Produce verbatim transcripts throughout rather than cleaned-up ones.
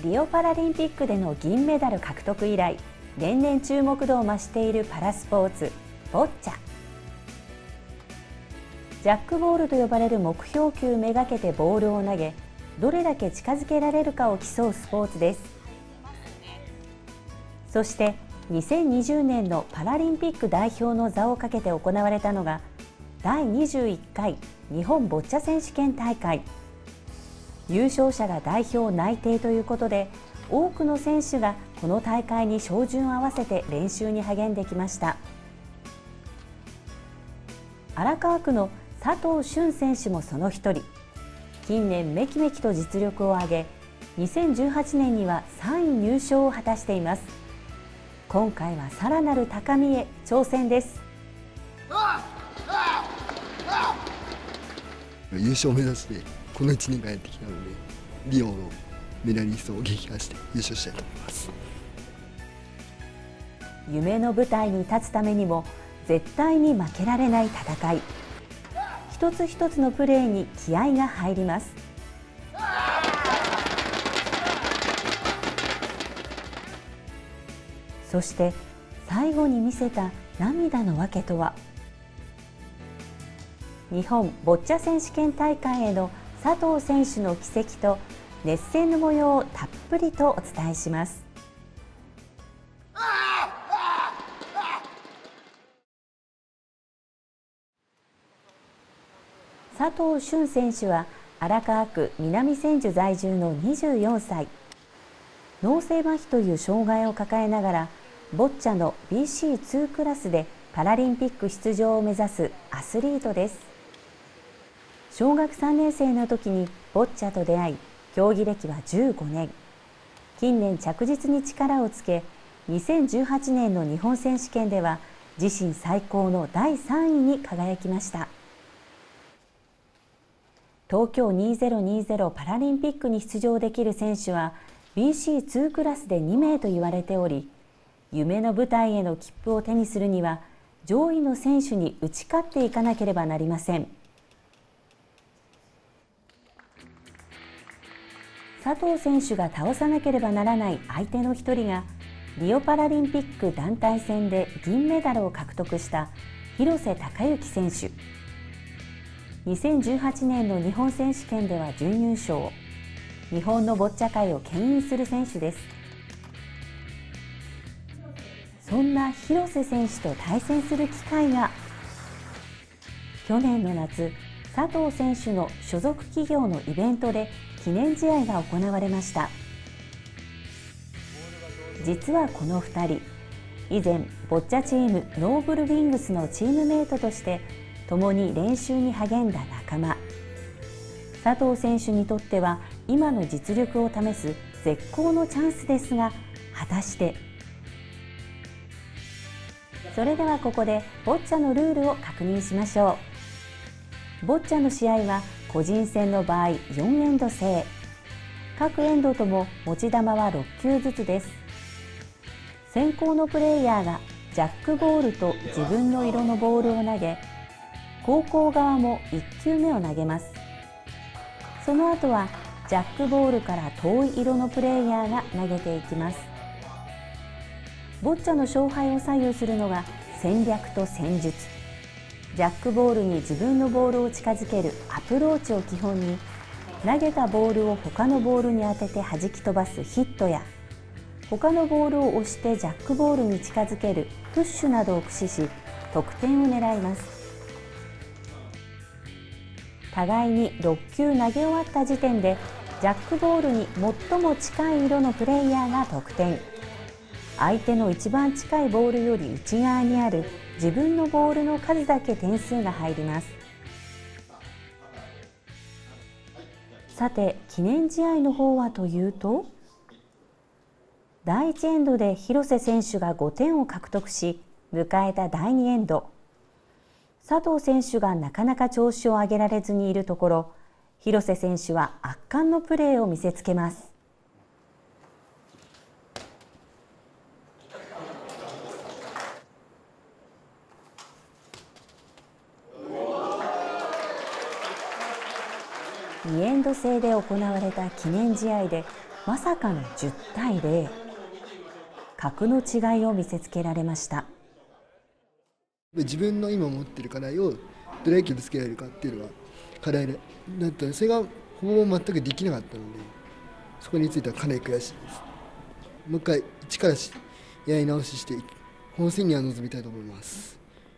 リオパラリンピックでの銀メダル獲得以来、年々注目度を増しているパラスポーツ、ボッチャ。ジャックボールと呼ばれる目標球めがけてボールを投げ、どれだけ近づけられるかを競うスポーツです。そしてにせんにじゅうねんのパラリンピック代表の座をかけて行われたのがだいにじゅういっかい日本ボッチャ選手権大会。優勝者が代表内定ということで、多くの選手がこの大会に照準を合わせて練習に励んできました。荒川区の佐藤俊選手もその一人。近年めきめきと実力を上げ、にせんじゅうはちねんにはさんい入賞を果たしています。今回はさらなる高みへ挑戦です。 優勝を目指してこのいちねんかんやってきたので、リオのメダリストを撃破して優勝したいと思います。 夢の舞台に立つためにも絶対に負けられない戦い。一つ一つのプレーに気合が入ります。そして最後に見せた涙の訳とは。日本ボッチャ選手権大会への佐藤選手の軌跡と熱戦の模様をたっぷりとお伝えします。佐藤俊選手は荒川区南千住在住のにじゅうよんさい。脳性麻痺という障害を抱えながらボッチャの ビーシーツー クラスでパラリンピック出場を目指すアスリートです。小学さんねん生の時にボッチャと出会い、競技歴はじゅうごねん。近年着実に力をつけ、にせんじゅうはちねんの日本選手権では自身最高のだいさんいに輝きました。東京にせんにじゅうパラリンピックに出場できる選手は ビーシーツー クラスでにめいと言われており、夢の舞台への切符を手にするには上位の選手に打ち勝っていかなければなりません。佐藤選手が倒さなければならない相手の一人が、リオパラリンピック団体戦で銀メダルを獲得した廣瀬隆喜選手。にせんじゅうはちねんの日本選手権では準優勝。日本のボッチャ界を牽引する選手です。そんな廣瀬選手と対戦する機会が、去年の夏、佐藤選手の所属企業のイベントで記念試合が行われました。実はこのふたり、以前ボッチャチームノーブルウィングスのチームメイトとして共に練習に励んだ仲間。佐藤選手にとっては今の実力を試す絶好のチャンスですが、果たして。それではここでボッチャのルールを確認しましょう。ボッチャの試合は個人戦の場合よんエンド制。各エンドとも持ち球はろっきゅうずつです。先攻のプレイヤーがジャックボールと自分の色のボールを投げ、後攻側もいっきゅうめを投げます。その後はジャックボールから遠い色のプレイヤーが投げていきます。ボッチャの勝敗を左右するのが戦略と戦術。ジャックボールに自分のボールを近づけるアプローチを基本に、投げたボールを他のボールに当てて弾き飛ばすヒットや、他のボールを押してジャックボールに近づけるプッシュなどを駆使し得点を狙います。互いにろっきゅう投げ終わった時点でジャックボールに最も近い色のプレイヤーが得点。相手の一番近いボールより内側にある自分のボールの数だけ点数が入ります。さて、記念試合の方はというと、だいいちエンドで廣瀬選手がごてんを獲得し、迎えただいにエンド。佐藤選手がなかなか調子を上げられずにいるところ、廣瀬選手は圧巻のプレーを見せつけます。にエンド制で行われた記念試合でまさかのじゅうたいゼロ、格の違いを見せつけられました。 自分の今持っている課題をどれだけぶつけられるかっていうのが課題だったので、それがほぼ全くできなかったので、そこについてはかなり悔しいです。もう一回一からやり直しして本戦には臨みたいと思います。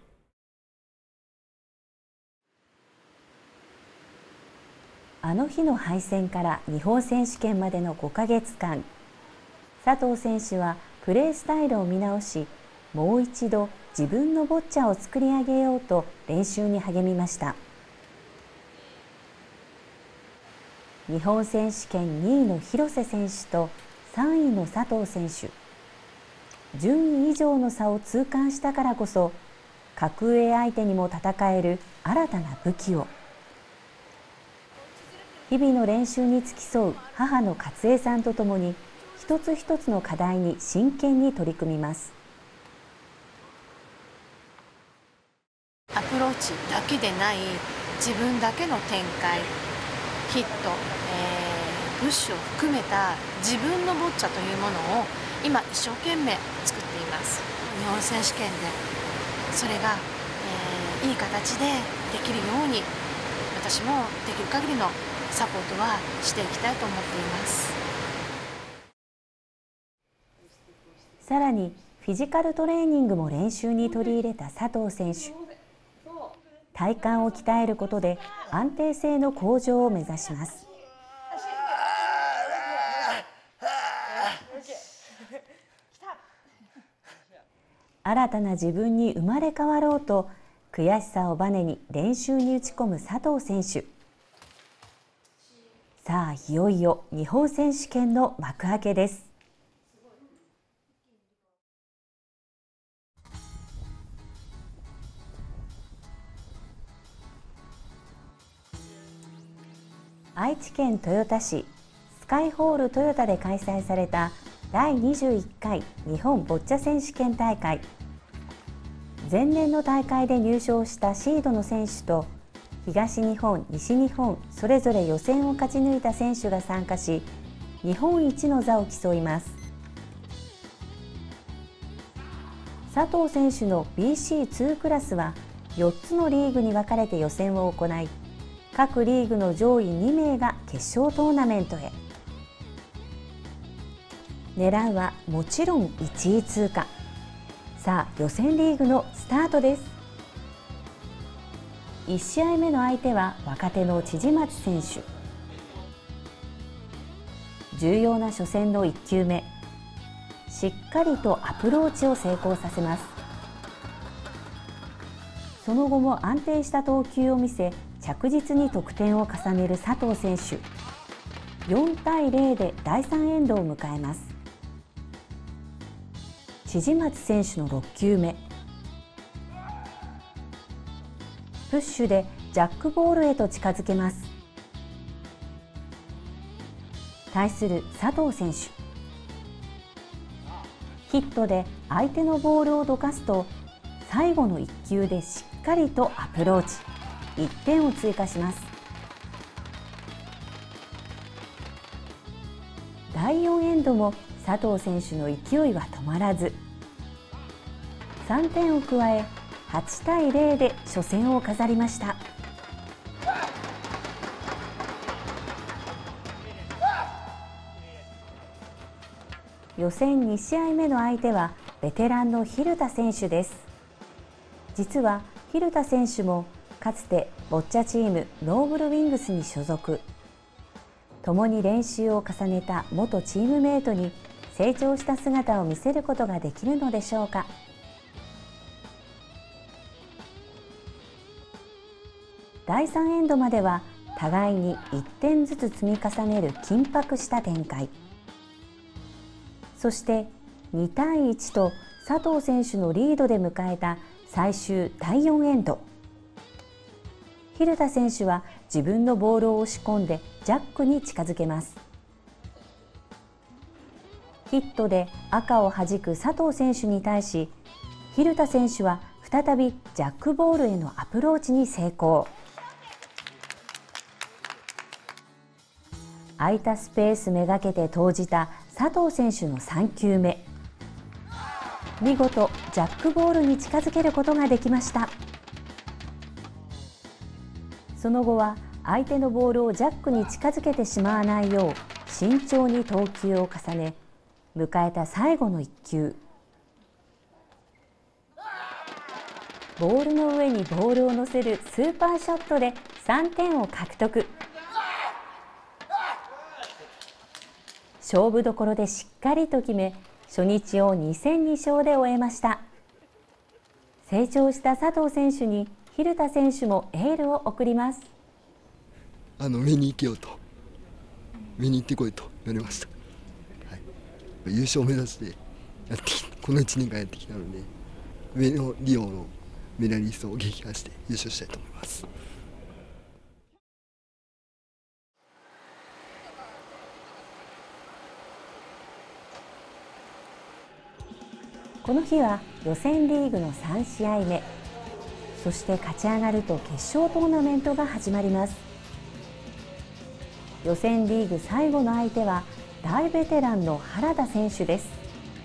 あの日の敗戦から日本選手権までのごかげつかん、佐藤選手はプレースタイルを見直し、もう一度自分のボッチャを作り上げようと練習に励みました。日本選手権にいの広瀬選手とさんいの佐藤選手、順位以上の差を痛感したからこそ、格上相手にも戦える新たな武器を。日々の練習に付き添う母の勝江さんとともに、一つ一つの課題に真剣に取り組みます。 アプローチだけでない自分だけの展開、ヒット、えー、プッシュを含めた自分のボッチャというものを今一生懸命作っています。日本選手権でそれが、えー、いい形でできるように、私もできる限りのサポートはしていきたいと思っています。 さらにフィジカルトレーニングも練習に取り入れた佐藤選手。体幹を鍛えることで安定性の向上を目指します。新たな自分に生まれ変わろうと、悔しさをバネに練習に打ち込む佐藤選手。さあ、いよいよ日本選手権の幕開けです。愛知県豊田市スカイホールトヨタで開催されただいにじゅういっかい日本ボッチャ選手権大会。前年の大会で入賞したシードの選手と、東日本、西日本それぞれ予選を勝ち抜いた選手が参加し、日本一の座を競います。佐藤選手の ビーシーツー クラスはよっつのリーグに分かれて予選を行い、各リーグの上位にめいが決勝トーナメントへ。狙うはもちろんいちい通過。さあ、予選リーグのスタートです。いち試合目の相手は若手の千々松選手。重要な初戦のいっきゅうめ、しっかりとアプローチを成功させます。その後も安定した投球を見せ、着実に得点を重ねる佐藤選手。よんたいゼロでだいさんエンドを迎えます。千々松選手のろっきゅうめ、プッシュでジャックボールへと近づけます。対する佐藤選手、ヒットで相手のボールをどかすと、最後のいっきゅうでしっかりとアプローチ、いってんを追加します。だいよんエンドも佐藤選手の勢いは止まらず、さんてんを加えはちたいゼロで初戦を飾りました。予選に試合目の相手はベテランの蛭田選手です。実は蛭田選手もかつてボッチャチームノーブルウィングスに所属。共に練習を重ねた元チームメートに成長した姿を見せることができるのでしょうか。だいさんエンドまでは互いにいってんずつ積み重ねる緊迫した展開。そしてにたいいちと佐藤選手のリードで迎えた最終だいよんエンド。蛭田選手は自分のボールを押し込んでジャックに近づけます。ヒットで赤をはじく佐藤選手に対し、蛭田選手は再びジャックボールへのアプローチに成功。 空いたスペースめがけて投じた佐藤選手のさん球目。見事ジャックボールに近づけることができました。その後は相手のボールをジャックに近づけてしまわないよう慎重に投球を重ね、迎えた最後のいっ球。ボールの上にボールを乗せるスーパーショットでさんてんを獲得。勝負どころでしっかりと決め、初日をに戦に勝で終えました。成長した佐藤選手に蛭田選手もエールを送ります。 あの上に行けよと、上に行ってこいと言われました。はい、優勝を目指してやってきこのいちねんかんやってきたので、上のリオのメダリストを撃破して優勝したいと思います。 この日は予選リーグのさん試合目、そして勝ち上がると決勝トーナメントが始まります。予選リーグ最後の相手は大ベテランの原田選手です。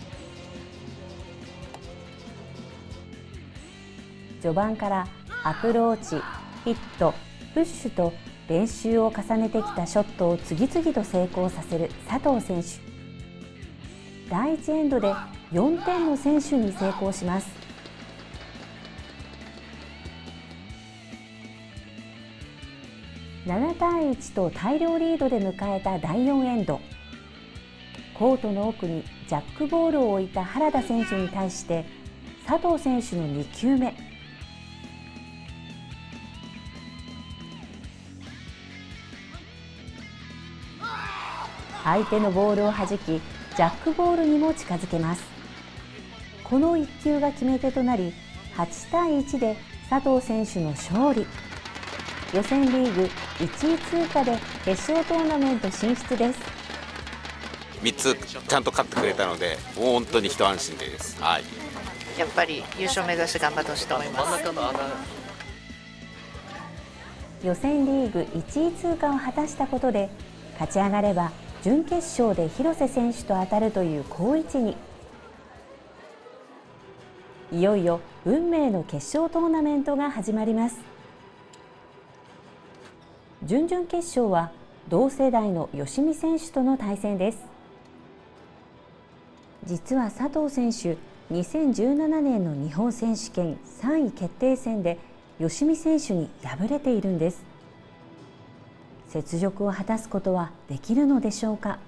序盤からアプローチ、ヒット、プッシュと練習を重ねてきたショットを次々と成功させる佐藤選手。だいいちエンドでよんてんの先取に成功します。ななたいいちと大量リードで迎えただいよんエンド。コートの奥にジャックボールを置いた原田選手に対して佐藤選手のに球目。相手のボールを弾き、ジャックボールにも近づけます。このいっ球が決め手となり、はちたいいちで佐藤選手の勝利。予選リーグいちい通過で決勝トーナメント進出です。 みっつちゃんと勝ってくれたので、もう本当に一安心です。はい、 やっぱり優勝目指して頑張ってほしいと思います。 予選リーグいちい通過を果たしたことで、勝ち上がれば準決勝で広瀬選手と当たるという好位置に。いよいよ運命の決勝トーナメントが始まります。準々決勝は同世代の吉見選手との対戦です。実は佐藤選手、にせんじゅうななねんの日本選手権さんい決定戦で吉見選手に敗れているんです。雪辱を果たすことはできるのでしょうか。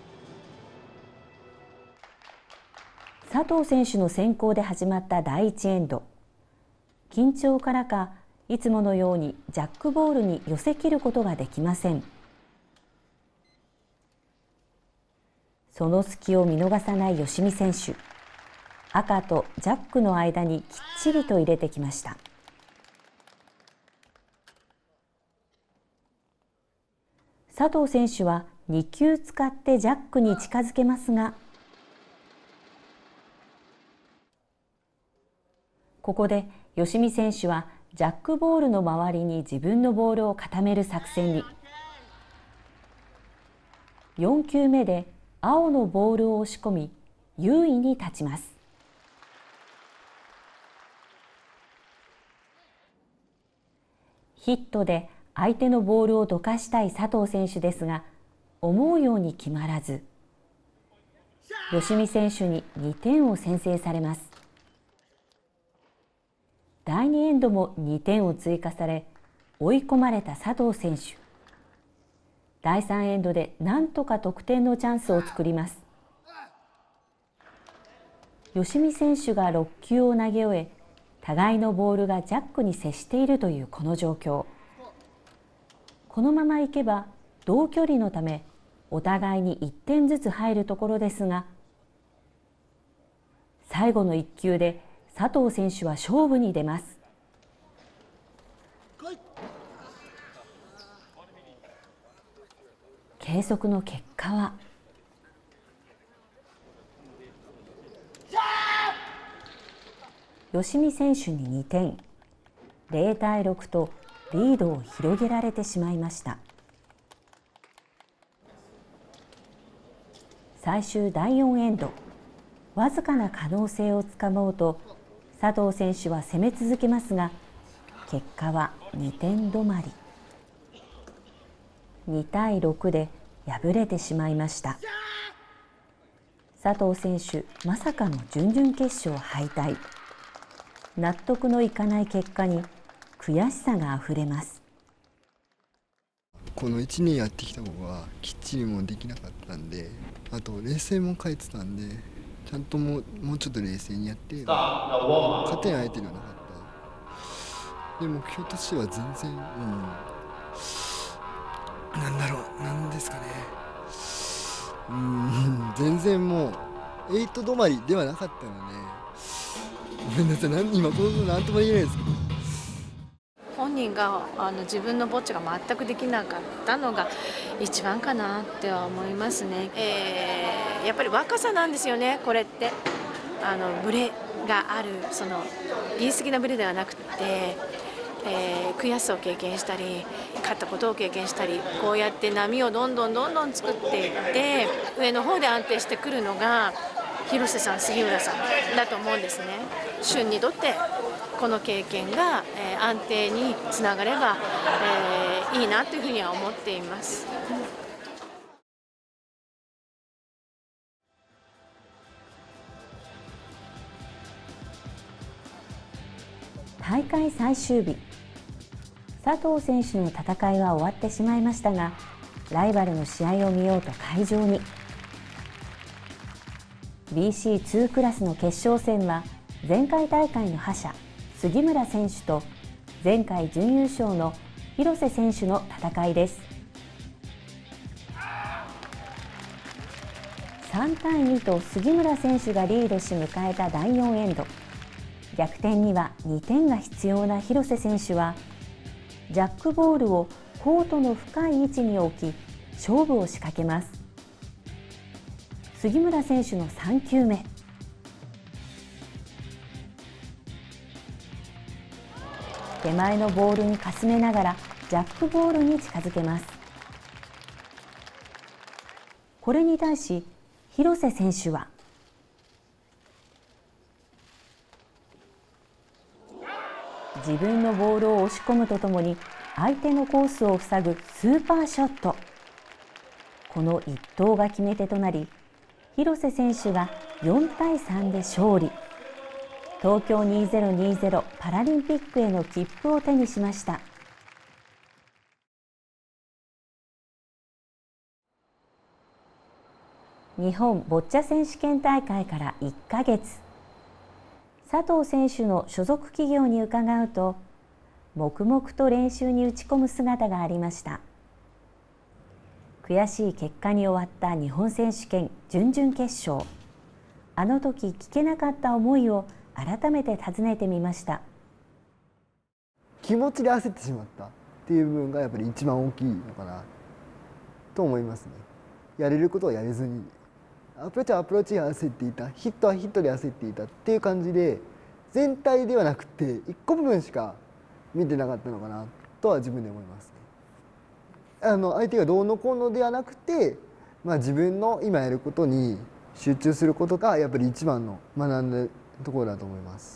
佐藤選手の先攻で始まっただいいちエンド。緊張からか、いつものようにジャックボールに寄せ切ることができません。その隙を見逃さない吉見選手。赤とジャックの間にきっちりと入れてきました。佐藤選手はに球使ってジャックに近づけますが、ここで吉見選手はジャックボールの周りに自分のボールを固める作戦に。よん球目で青のボールを押し込み、優位に立ちます。ヒットで相手のボールをどかしたい佐藤選手ですが、思うように決まらず、吉見選手ににてんを先制されます。だいにエンドもにてんを追加され、追い込まれた佐藤選手。だいさんエンドでなんとか得点のチャンスを作ります。吉見選手がろっ球を投げ終え、互いのボールがジャックに接しているというこの状況。このままいけば同距離のため、お互いにいってんずつ入るところですが、最後のいっ球で佐藤選手は勝負に出ます。計測の結果は吉見選手ににてん、ゼロたいろくとリードを広げられてしまいました。 最終だいよんエンド、わずかな可能性をつかもうと佐藤選手は攻め続けますが、結果はにてん止まり。にたいろくで敗れてしまいました。佐藤選手、まさかの準々決勝敗退。納得のいかない結果に悔しさがあふれます。 このいちねんやってきたことはきっちりもできなかったんで、あと冷静も書いてたんで、ちゃんともう、もうちょっと冷静にやって勝てない相手ではなかった。で目標としては全然、うん、なんだろう、なんですかね、うん、全然もうエイト止まりではなかったので、ごめんなさい、なん今このことなんとも言えないですけど、 本人があの自分のボッチャが全くできなかったのが一番かなっては思いますね。えー、やっぱり若さなんですよね、これって。あのブレがある、その言い過ぎなブレではなくて、えー、悔しさを経験したり勝ったことを経験したり、こうやって波をどんどんどんどん作っていって上の方で安定してくるのが広瀬さん、杉浦さんだと思うんですね。旬にとってこの経験が、えー、安定につながれば、えー、いいなというふうには思っています。 大会最終日、佐藤選手の戦いは終わってしまいましたが、ライバルの試合を見ようと会場に。 ビーシーツー クラスの決勝戦は前回大会の覇者杉村選手と前回準優勝の広瀬選手の戦いです。さんたいにと杉村選手がリードし迎えただいよんエンド、逆転にはにてんが必要な広瀬選手はジャックボールをコートの深い位置に置き勝負を仕掛けます。杉村選手のさんきゅうめ、手前のボールにかすめながらジャックボールに近づけます。これに対し広瀬選手は自分のボールを押し込むとともに相手のコースを塞ぐスーパーショット。この一投が決め手となり、広瀬選手がよんたいさんで勝利。東京にせんにじゅうパラリンピックへの切符を手にしました。日本ボッチャ選手権大会からいっかげつ。佐藤選手の所属企業に伺うと、黙々と練習に打ち込む姿がありました。悔しい結果に終わった日本選手権準々決勝。あの時聞けなかった思いを改めて尋ねてみました。 気持ちで焦ってしまったっていう部分がやっぱり一番大きいのかなと思いますね。やれることをやれずに、アプローチはアプローチで焦っていた、ヒットはヒットで焦っていたっていう感じで、全体ではなくていっこ部分しか見てなかったのかなとは自分で思いますね。あの相手がどうのこうのではなくて、まあ、自分の今やることに集中することがやっぱり一番の学んだところだと思います。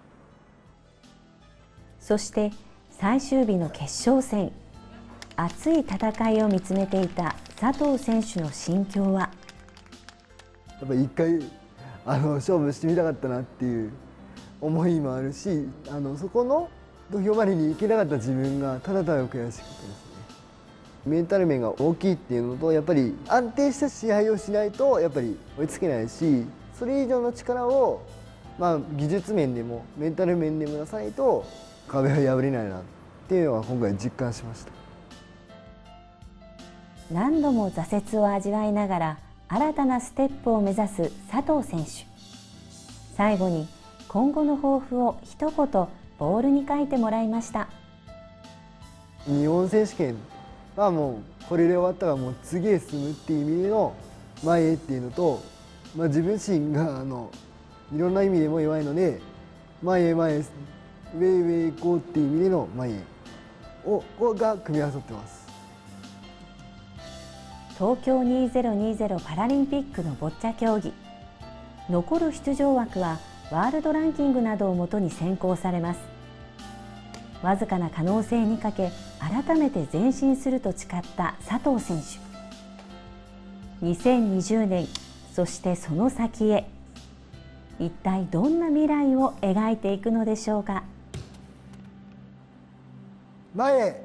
そして最終日の決勝戦、熱い戦いを見つめていた佐藤選手の心境は。 やっぱり一回あの勝負してみたかったなっていう思いもあるし、あのそこの土俵までに行けなかった自分がただただ悔しかったですね。メンタル面が大きいっていうのと、やっぱり安定した試合をしないとやっぱり追いつけないし、それ以上の力を、まあ、技術面でもメンタル面でも出さないと壁は破れないなっていうのは今回実感しました。 何度も挫折を味わいながら新たなステップを目指す佐藤選手。最後に今後の抱負を一言ボールに書いてもらいました。 日本選手権はもうこれで終わったらもう次へ進むっていう意味での前へっていうのと、まあ、自分自身があのいろんな意味でも弱いので、前へ前へ上へ上へ行こうっていう意味での前へをが組み合わさってます。 東京にせんにじゅうパラリンピックのボッチャ競技。残る出場枠はワールドランキングなどをもとに選考されます。わずかな可能性にかけ、改めて前進すると誓った佐藤選手。にせんにじゅうねん、そしてその先へ、一体どんな未来を描いていくのでしょうか。 前へ